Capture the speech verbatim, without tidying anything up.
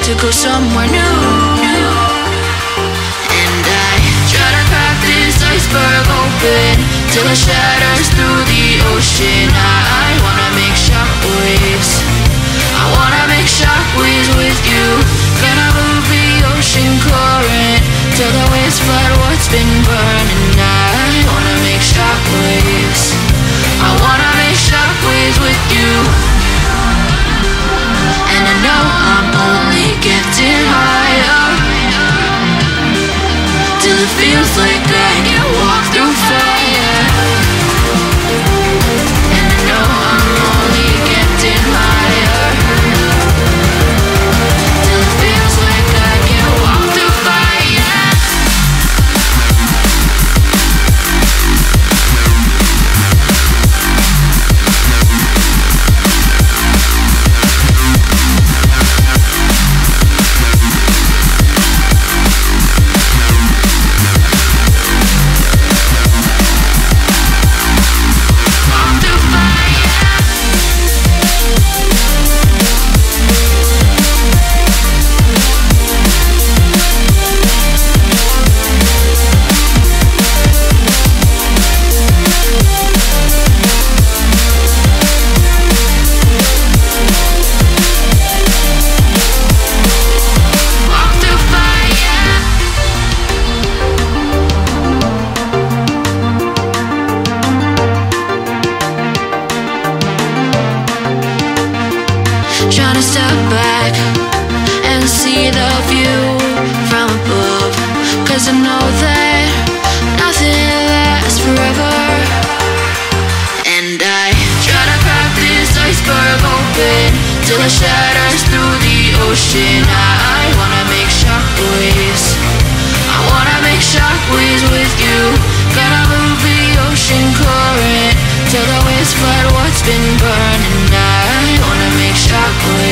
to go somewhere new. And I try to crack this iceberg open till it shatters through the ocean. I wanna make shockwaves, I wanna make shockwaves with you. Gonna move the ocean current till the waves flood what's been burning. I wanna make shockwaves, I wanna make shockwaves with you. And I know I'm only getting higher till it feels like I can walk through fire. And I know I'm only getting higher till it feels like I can walk through fire. Trying to step back and see the view from above, 'cause I know that nothing lasts forever. And I try to crack this iceberg open till it shatters through the ocean. I wanna make shockwaves, I wanna make shockwaves with you. Gonna move the ocean current till the waves flood what's been burning. I wanna make shockwaves,